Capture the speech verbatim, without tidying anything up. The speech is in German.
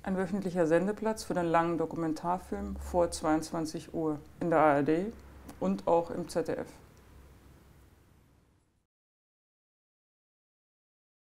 ein wöchentlicher Sendeplatz für den langen Dokumentarfilm vor zweiundzwanzig Uhr in der A R D und auch im Z D F.